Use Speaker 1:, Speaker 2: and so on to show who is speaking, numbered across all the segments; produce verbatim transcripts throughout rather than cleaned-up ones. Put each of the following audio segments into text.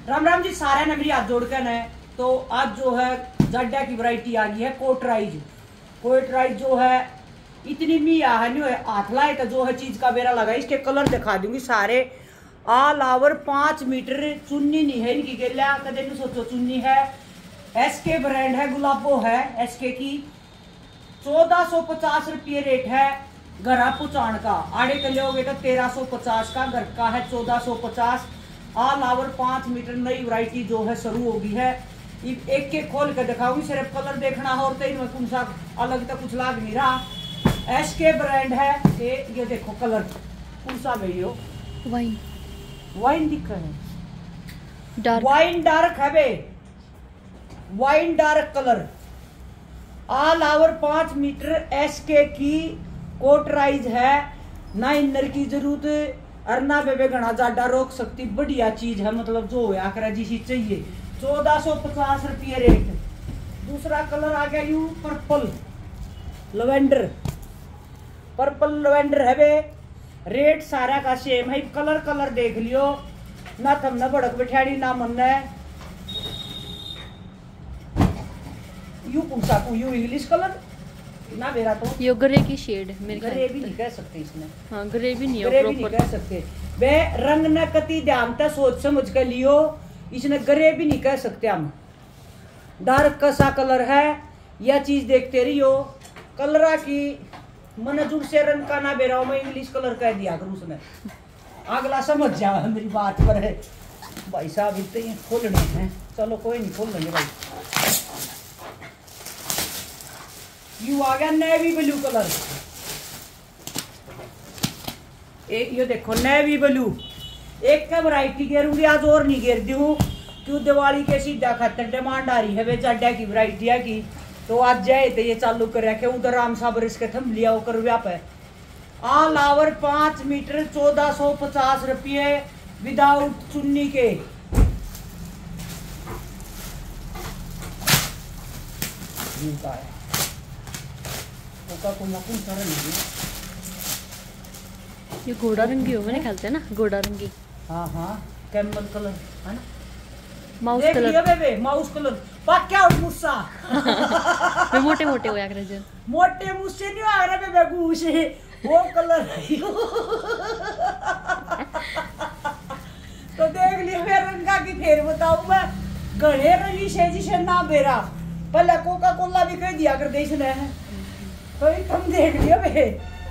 Speaker 1: राम राम जी सारे ने मेरी हाथ जोड़ कर है। तो आज जो है जाड्डा की वैरायटी आ गई है कोटराइज। कोटराइज जो है इतनी मिया है नहीं हाथ लाए तो जो है चीज का बेरा लगा। इसके कलर दिखा दूंगी सारे ऑल ओवर पांच मीटर। चुन्नी नहीं है इनकी गेलिया कदे नहीं सोचो चुन्नी है। एसके ब्रांड है, गुलाबो है एसके की। चौदह सौ पचास रुपये रेट है घरा पुचान का। आड़े के लोगे तो तेरह सौ पचास का, घर का है चौदह सौ पचास। ऑल ओवर पांच मीटर नई वैरायटी जो है शुरू होगी है। एक एक खोल के दिखाऊंगी, सिर्फ कलर देखना हो तो इनमें कौन सा अलग तो कुछ लाग नहीं रहा। एसके ब्रांड है ये। ये देखो कलर कौन सा में यो
Speaker 2: वाइन
Speaker 1: वाइन दिख है,
Speaker 2: डार्क
Speaker 1: वाइन डार्क है बे, wine dark colour. All over पांच मीटर एसके की कोटराइज है। ना इनर की जरूरत और ना बेबे घना जाडा रोक सकती। बढ़िया चीज है, मतलब जो है आकर जिसी चाहिए। चौदह सौ पचास रुपये रेट। दूसरा कलर आ गया यू पर्पल लवेंडर। पर्पल लवेंडर है बे। रेट सारा का सेम है। कलर कलर देख लियो ना, थम ना भड़क बैठाड़ी ना मन है। यू पूछा को यू इंग्लिश कलर ना मेरा तो
Speaker 2: ये ग्रे की शेड है मेरे
Speaker 1: ग्रे भी नहीं कह सकते इसमें।
Speaker 2: हाँ ग्रे भी नहीं है
Speaker 1: ग्रे भी नहीं
Speaker 2: प्रॉपर
Speaker 1: कह सकते वे रंग न कति ध्यान तक सोच समझ कर लियो। इसने ग्रे भी नहीं कह सकते हम। डार्क कसा कलर है। यह चीज देखते रहियो कलरा की मन जुड़ से रंग का ना बेरा मैं इंग्लिश कलर कह दिया कर उसने। अगला समझ जा मेरी बात पर है भाई साहब। इतने खोलने हैं, चलो कोई नहीं खोल लेंगे भाई। यू आ गया नेवी ब्लू कलर। एक ये देखो नेवी ब्लू। एक का वैरायटी घेरूंगी आज और नहीं घेर दी हूँ क्यों दिवाली के सीधा खातर डिमांड आ रही है वे जाड्डा की वैरायटी है की। तो आज जाए तो ये चालू कर रखे उधर राम साबर इसके थम लिया होकर व्याप है। ऑल ओवर पांच मीटर चौदह सौ पचास रुपये विदाउट चुन्नी के। है
Speaker 2: ये घोड़ा रंगी हो मैंने ख्याल से ना, घोड़ा रंगी।
Speaker 1: हाँ हाँ कैमल कलर है ना,
Speaker 2: माउस
Speaker 1: देख
Speaker 2: कलर
Speaker 1: लियो बेबे माउस कलर। पाक क्या मुस्सा
Speaker 2: वे मोटे मोटे हो या करे जो
Speaker 1: मोटे मुस्से नहीं आ रहा बेबे गुस्से वो कलर है। तो देख लियो मैं रंगा की फेर बताऊं मैं गणे रंगी से जिसे ना बेरा पहले कोका कोला भी कह दिया कर दे इसने। तो तुम देख लियो बे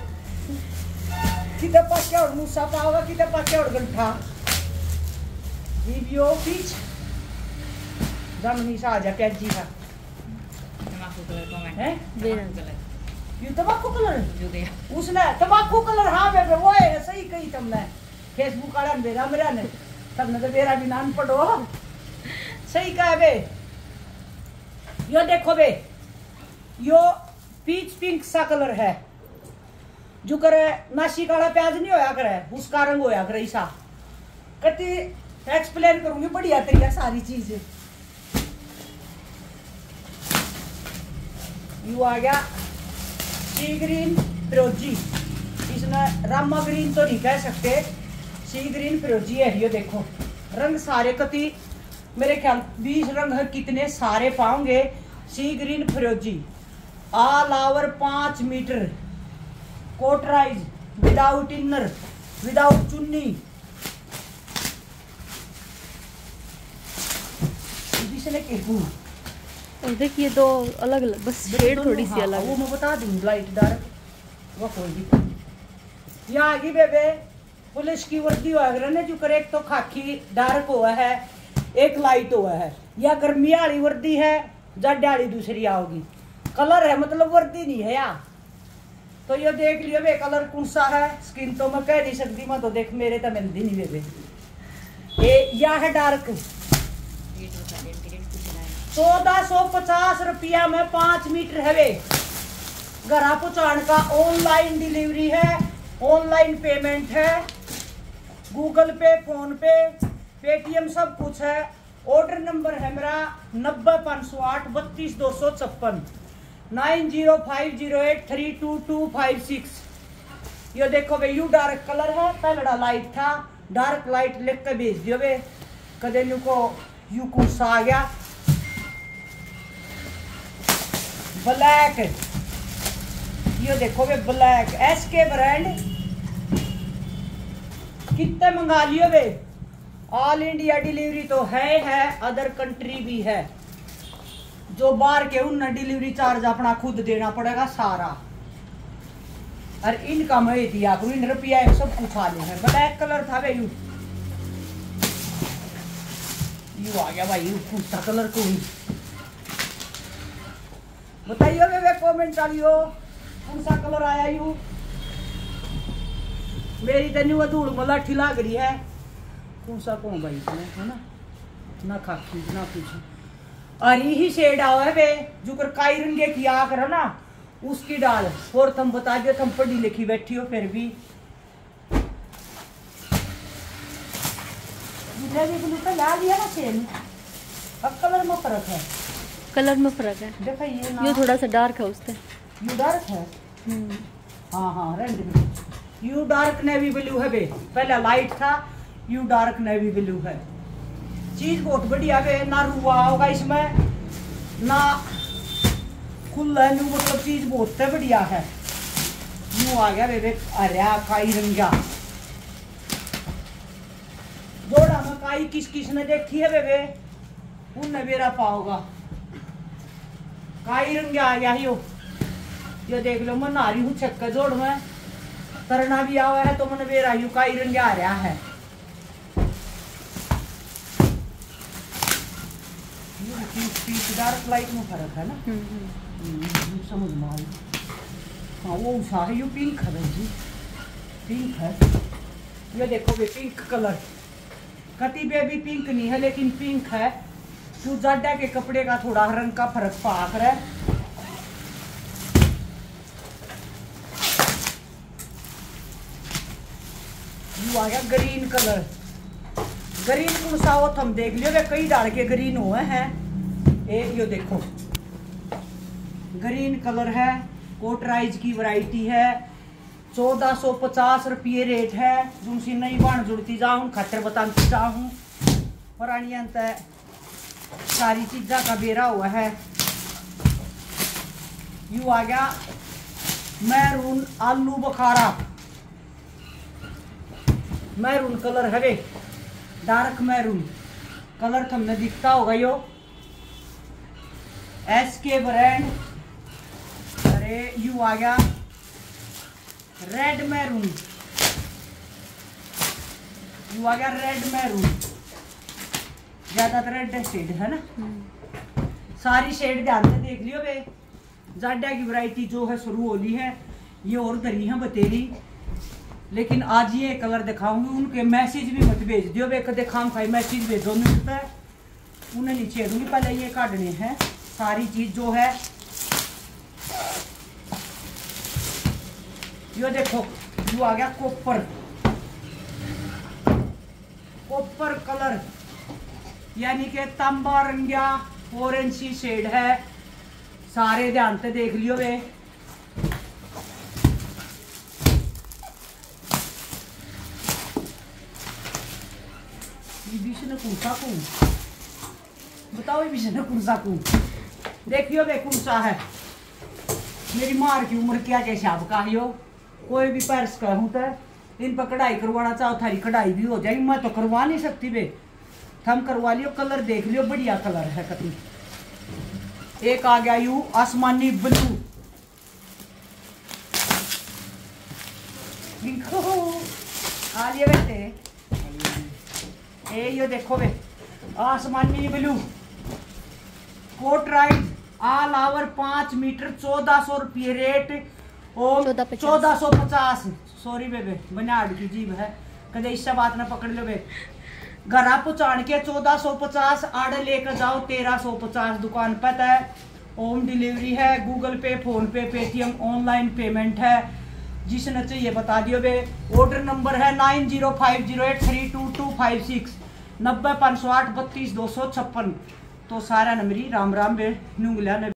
Speaker 1: किधर पाके और मुस्सा पाओगा किधर पाके और गंठा वीडियो पीछ जमनी सा आ जा प्याजी का
Speaker 3: तंबाकू कलर कौन
Speaker 1: है
Speaker 3: तंबाकू कलर
Speaker 1: ये तंबाकू कलर
Speaker 3: जो दे
Speaker 1: उसने तंबाकू कलर। हाँ बेबे वो है सही कही तुमने। फेसबुक वाला बेरा मेरा ने तुमने तो बेरा भी नाम पढ़ो सही कहा बे। यो देखो बे यो पीच पिंक सा कलर है जो करे नाशी काला प्याज नहीं होया करे उसका रंग होया करे ऐसा कति एक्सप्लेन करूंगी बढ़िया तरीका सारी चीज। यू आ गया सी ग्रीन फिरोजी। इसमें रामा ग्रीन तो नहीं कह सकते, सी ग्रीन फिरोजी है। ये देखो रंग सारे कति मेरे ख्याल बीस रंग है कितने सारे पाओगे। सी ग्रीन फिरोजी ऑल ओवर पांच मीटर कोटराइज विदाउट इनर विदाउट चुन्नी।
Speaker 2: और देखिए दो अलग अलग बस शेड थोड़ी सी अलग।
Speaker 1: वो मैं बता दूंगी लाइट डार्क वो कोई भी। यहाँ आगे बेबे पुलिस की वर्दी हुआ है जो करे एक तो खाकी डार्क हुआ है एक लाइट हुआ है। या गर्मी वाली वर्दी है जाड्डा वाली दूसरी आओगी। कलर है मतलब वर्दी नहीं है यार। तो ये देख लियो बे कलर कौन सा है। स्किन तो मैं कह नहीं सकती मैं तो देख मेरे तो मिलती नहीं बेबे। ये या है डार्क। चौदह सौ पचास रुपया में पांच मीटर है वे। घर पहुंचाने का ऑनलाइन डिलीवरी है, ऑनलाइन पेमेंट है, Google Pay PhonePe Paytm सब कुछ है। ऑर्डर नंबर है मेरा नब्बे पाँच सौ आठ बत्तीस दो सौ छप्पन nine zero five zero eight three two two five six. ये देखो भाई यू डार्क कलर है, पहला लाइट था डार्क लाइट लिख के भेज दियो बे। कदे नु को यू कुछ आ गया ब्लैक, ये देखो वे ब्लैक एस के ब्रांड कितने मंगा लियो वे। ऑल इंडिया डिलीवरी तो है है अदर कंट्री भी है। जो बाहर के उन डिलीवरी चार्ज अपना खुद देना पड़ेगा सारा। और इनका मैं दिया करूँ, इन रुपया सब कुछ आ ले है। ब्लैक कलर था वे यू यू आ गया भाई, यू पूछता कलर को ही बताइए वे, वे कमेंट डालियो कौन सा कलर आया यू। मेरी तनु धूल मलाठी लाग रही है। कौन सा कौन भाई है ना, ना खाकी ना कुछ। और यही शेड आओ है वे जो कर काई रंगे की आ कर ना उसकी डाल। और तुम बता दियो, तुम पढ़ी लिखी बैठी हो फिर भी। भी ब्लू का ला लिया ना सेम, अब कलर में फर्क है।
Speaker 2: कलर में फर्क है,
Speaker 1: देखो ये ना
Speaker 2: ये थोड़ा सा डार्क है उससे।
Speaker 1: यू डार्क है। हाँ हाँ रेड में यू डार्क नेवी ब्लू है बे, पहले लाइट था यू डार्क नेवी ब्लू है। चीज बहुत बढ़िया बे, ना रुआ होगा इसमें ना खुला, नू मतलब चीज बहुत बढ़िया है। यू आ गया बे अरे काई रंगा जोड़ा में काई किस किस ने देखी है बेबे उनने बेरा पाओगा। काई रंगा आ गया यो, ये देख लो मैं नारी हूँ छक्का जोड़ में तरना भी आवा है तो मैंने बेरा यू काई रंगा आ रहा है। डार्क लाइट में फर्क है ना, समझ में आई। हाँ वो उषा है, यू पिंक है जी, पिंक है। ये देखो बे पिंक कलर, कति बेबी पिंक नहीं है लेकिन पिंक है। तू जाडा के कपड़े का थोड़ा रंग का फर्क पा कर है। यू आ गया ग्रीन कलर। ग्रीन कौन सा हो तुम देख लियो, कई डाल के ग्रीन हुए हैं। एक यो देखो ग्रीन कलर है, कोटराइज की वैरायटी है। चौदह सौ पचास रुपये रेट है। जुनसी नई बाण जुड़ती जाऊँ खट्टर बताती जाऊँ पुरानी अंत सारी चीजा का बेरा हुआ है। यू आ गया मैरून आलू बुखारा, मैरून कलर है वे, डार्क मैरून कलर तुमने दिखता होगा यो। S K brand. अरे यू आ गया रेड मैरून, यू आ गया रेड मैरून, ज्यादातर रेड शेड है ना। सारी शेड ध्यान से देख लियो बे। जाडा की वैरायटी जो है शुरू होली है, ये और दरी है बतेरी, लेकिन आज ये कलर दिखाऊंगी। उनके मैसेज भी मत भेज दियो बे, कदे खाम खाई मैसेज भेजो नहीं मिलता है उन्हें नीचे दूंगी। पहले ये काटने हैं सारी चीज जो है। यो देखो जो आ गया कॉपर, कॉपर कलर यानी कि तांबा रंगिया ऑरेंज सी शेड है। सारे ध्यान से देख लियो वे। विष्णु कुंसा को बताओ, ये विष्णु कुंसा को देखियो वे कुंसा है। मेरी मार की उम्र क्या के हिसाब का यो, कोई भी पर्स का हूं तो इन पर कढ़ाई करवाना चाहो थारी कढ़ाई भी हो जाएगी। मैं तो करवा नहीं सकती बे, थम करवा लियो। कलर देख लियो बढ़िया कलर है कति। एक आ गया यू आसमानी ब्लू, आ लिए बेटे। ए यो देखो बे आसमानी ब्लू कोटराइज ऑल आवर पांच मीटर चौदह सौ रुपये रेट और चौदह सौ पचास। सॉरी बेबे बनाड़ की जीव है, कदे इससे बात ना पकड़ लो बे। घर पहुँचान के चौदह सौ पचास, आर्डर लेकर जाओ तेरह सौ पचास। दुकान पता है, होम डिलीवरी है, Google Pay PhonePe Paytm online payment है। जिसने चाहिए बता दियो बे। ऑर्डर नंबर है nine zero five zero eight three two two five six, नब्बे पाँच सौ आठ बत्तीस दो सौ छप्पन। तो सारा नंबरी राम राम बे नूंगलिया।